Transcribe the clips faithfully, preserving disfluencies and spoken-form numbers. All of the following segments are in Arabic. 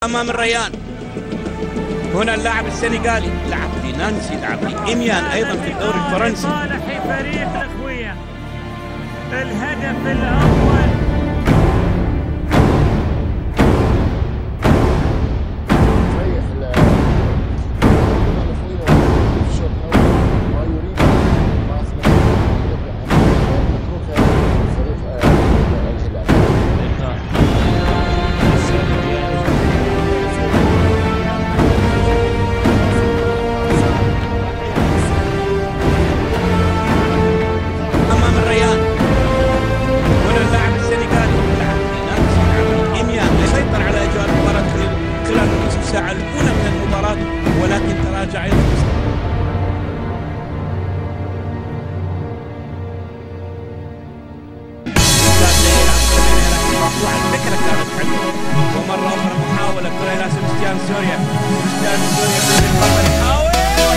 أمام الريان. هنا اللاعب السنغالي لعب لي نانسي، لعب لي إميان أيضا في الدوري الفرنسي. صالح فريق الأخوية الهدف الأول. الساعة الأولى من المباراة ولكن تراجع أيضا. الفكرة كانت حلوة ومرة أخرى محاولة كرة إلى سبستيان سوريا. سبستيان سوريا في الخطر يحاول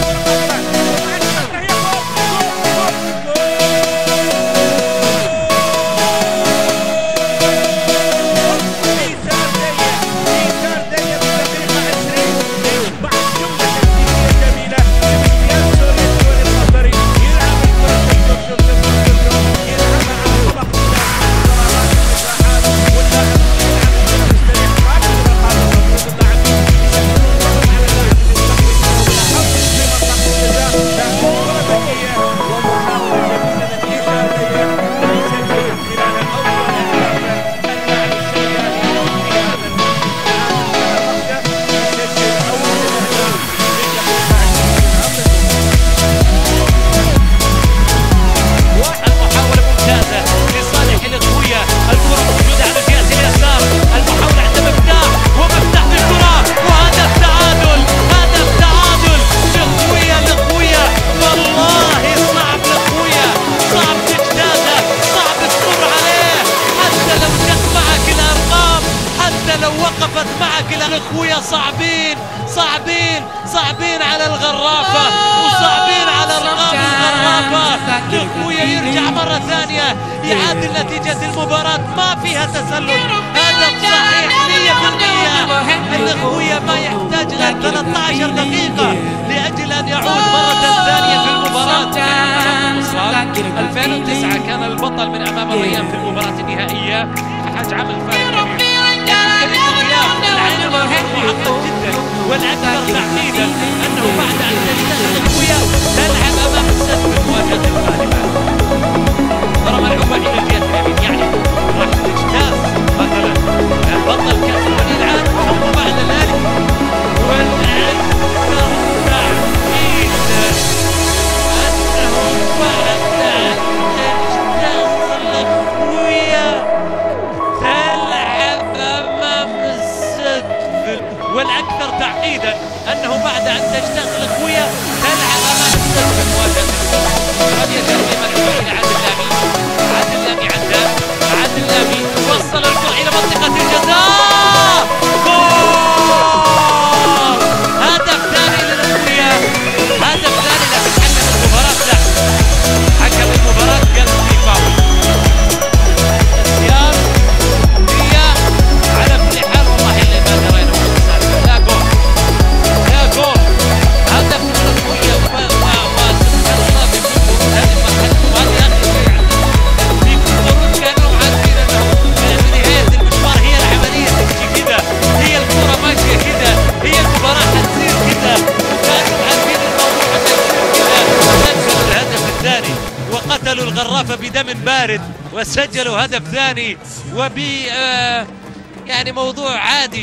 الاخويا. صعبين صعبين صعبين على الغرافة وصعبين على رقاب الغرافة. الاخويا يرجع مرة ثانية يعادل نتيجة المباراة، ما فيها تسلل، هدف صحيح مية بالمية. الاخويا ما يحتاج إلى ثلاثة عشر دقيقة لأجل أن يعود مرة ثانية في المباراة. ألفين وتسعة كان البطل من أمام الريان في المباراة النهائية، حاج عمل فارق كبير. معقد جدا والاكثر تعقيدا انه بعد ان تنتهي الاخويا تلعب امام السد في المواجهه الغالبه. ترى ملعوبه الى الجهه اليمين، يعني راح تجتاز مثلا بطل كاس الولي العام ثم بعد ذلك والاكثر تعقيدا انه بعد ان تجتاز الاخويا تلعب امام السد، والاكثر تعقيدا انه بعد ان تجتاز الاخويا تلعب امام السد في المواجهه. رميه جرمي ملعوبه الى عادل لامي، عادل لامي عدى، عادل لامي وصل الكره الى منطقه الجزاء. جول! هدف ثاني للاخويا، هدف ثاني، لكن حكم المباراه لا، حكم المباراه قال في فاول. اختيار هي على كل حال والله اللي ما درينا. لا جول، لا جول، هدف من الاخويا وسبحان الله بيكون هذه مرحلتهم هذه اخر شيء عندهم، بيكونوا كانوا عارفين انه في نهايه المشوار هي العمليه تمشي كذا، هي الكره ماشيه كذا، هي المباراه حتصير كذا، كانوا عارفين الموضوع حيصير كذا. سجلوا الهدف الثاني وقتلوا الغرافه بدم بارد وسجلوا هدف ثاني وب يعني موضوع عادي.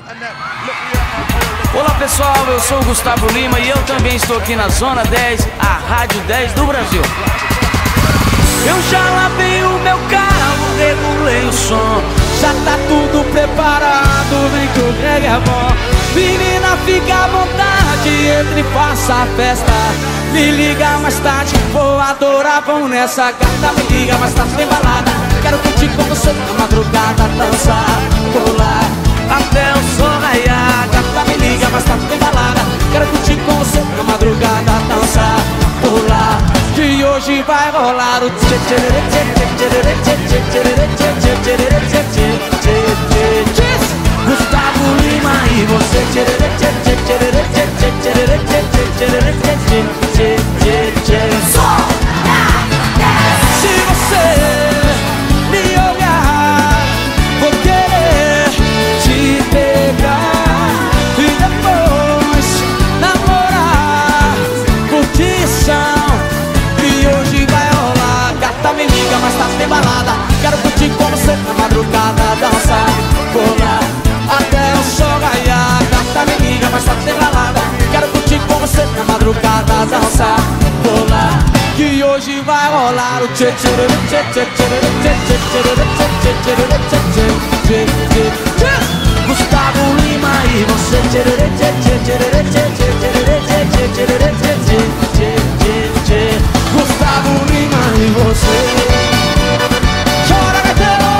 Olá pessoal, eu sou o Gustavo Lima e eu também estou aqui na Zona dez, a Rádio dez do Brasil. Eu já lavei o meu carro, regulei o som, já tá tudo preparado, vem que o Greg é bom. Menina, fica à vontade, entre e faça a festa. Me liga mais tarde, vou adorar, vamos nessa gata. Me liga mais tarde, tem balada. Quero curtir com você na madrugada, dançar, pular até o sol raiar. Gata, me liga mais tarde, tem balada. Quero curtir com você na madrugada, dançar, pular. Que hoje vai rolar o tchê tchê tchê tchê tchê tchê tchê tchê tchê tchê tchê tchê tchê tchê. Gustavo Lima e Se você me olhar, vou querer te pegar e depois namorar. Curtição que hoje vai rolar. Gata, me liga, mas tá sem balada. Quero curtir com você na madrugada, dançar, pular até o sol raiar. Gata, me liga, mas tá sem balada. Quero curtir com você na madrugada, dançar, pular, que hoje vai rolar o tchê tchê tchê tchê tchê tchê tchê tchê tchê. Gustavo Lima e você tchê tchê tchê tchê tchê tchê tchê tchê. Gustavo Lima e você. Chora, gaiteiro!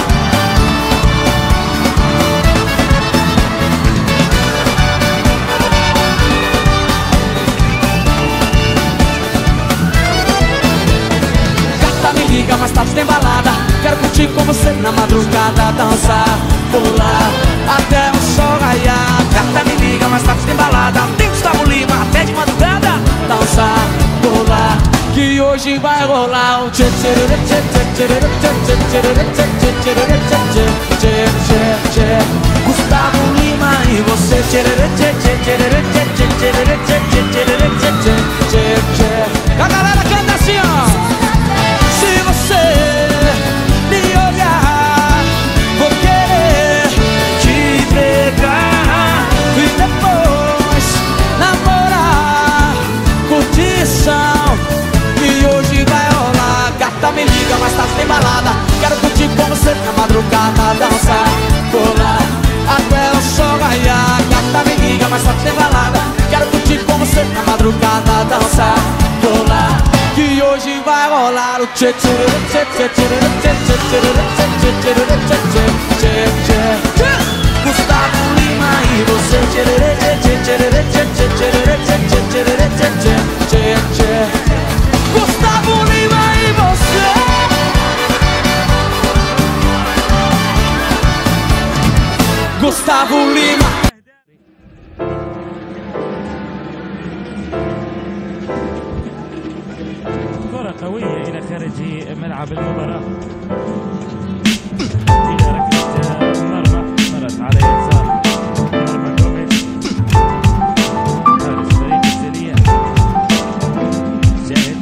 Mas tá sem balada. Quero curtir com você na madrugada, dançar, pular até o sol raiar. Gata, me liga, mas tá sem balada. Tem Gustavo Lima até de madrugada, dançar, pular, que hoje vai rolar o tchê tchê tchê tchê tchê tchê tchê tchê tchê tchê tchê. Gustavo Lima e você tchê tchê tchê tchê tchê tchê tchê tchê. A galera canta assim, ó. Se você me olhar, vou querer te pegar e depois namorar. Curtição que hoje vai rolar. Gata, me liga, mas tá sem balada. Quero curtir com você na madrugada, dançar, pular até o sol raiar. Gata, me liga, mas tá sem balada. Quero curtir com você na madrugada, dançar, pular, que hoje vai rolar o tchê tchê tchê tchê tchê tchê tchê tchê tchê. Gustavo Lima e você tchê tchê tchê tchê tchê tchê tchê. Gustavo Lima e você. Gustavo Lima. قوية إلى خارج ملعب المباراة. إلى ركلة مرمى مرت على يسار مرمى جوميز. حارس فريق السريع جاهد.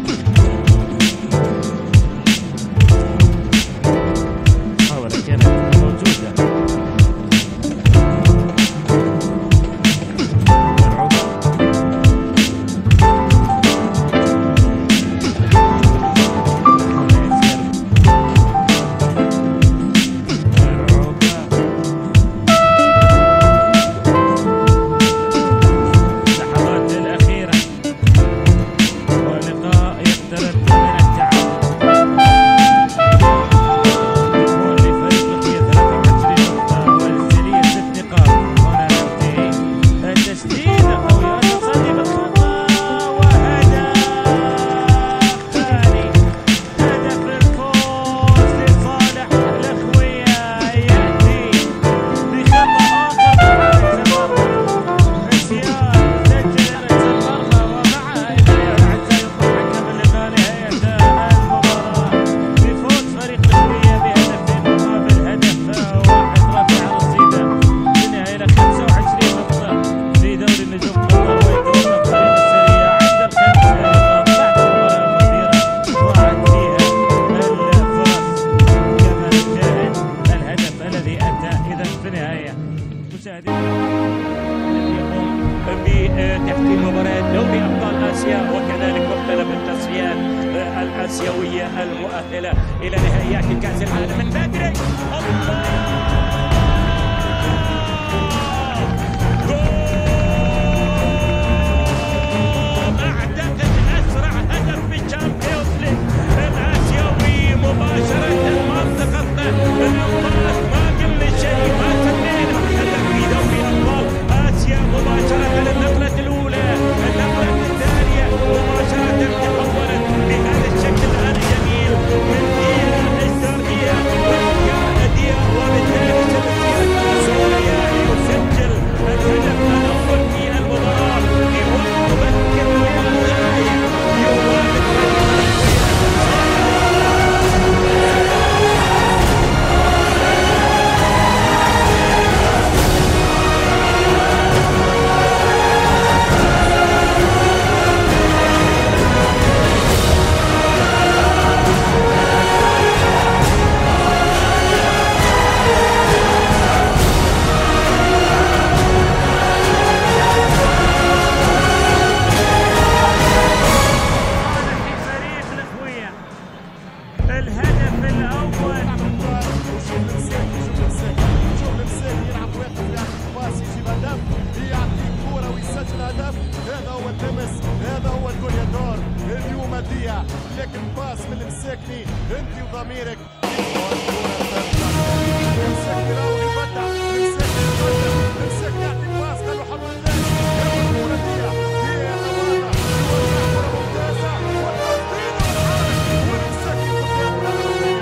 محاولة كانت موجودة. بتحكيم مباراة دوري أبطال آسيا وكذلك مختلف التصفيات الآسيوية المؤهلة إلى نهائيات كأس العالم من بدري. أعتقد أسرع هدف في الشامبيونز ليج الآسيوي مباشرة منطقة الأبطال. ما قلنا شيء، ما سمينا هدف في دوري أبطال آسيا مباشرة. النقلة الأولى النقلة الثانية مباشرة تحولت بهذا الشكل الجميل من ديا السردية ديا وبالتالي سجل هدف. هذا هو التمس، هذا هو الكوريادور اليوم ديا، لكن باس من المساكني انت وضميرك. المساكني راهو يبدع، المساكني يبدع، المساكني يعطي باس قال له حط الثاني. الكورة ديا هي أمانة، كرة ممتازة والتصدير والعرض والمساكني قدام.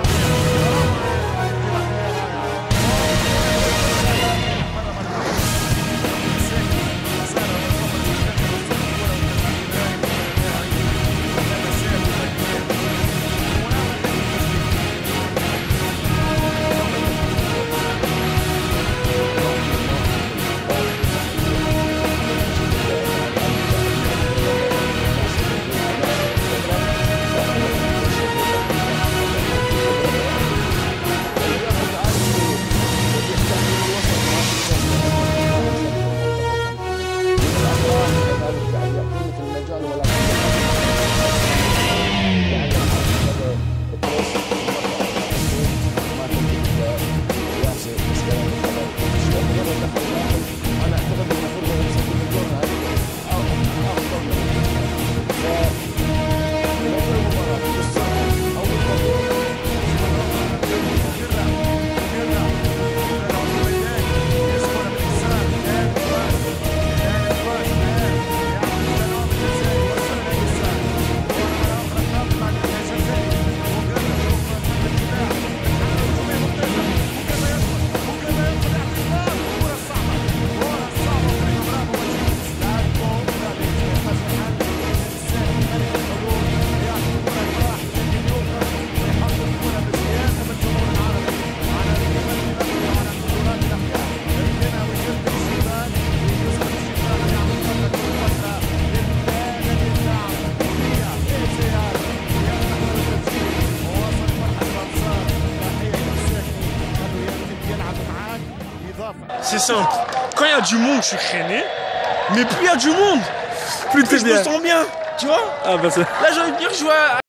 C'est simple, quand il y a du monde, je suis freiné, mais plus il y a du monde, plus je me sens bien, tu vois. Ah bah c'est... Là j'ai envie de venir jouer à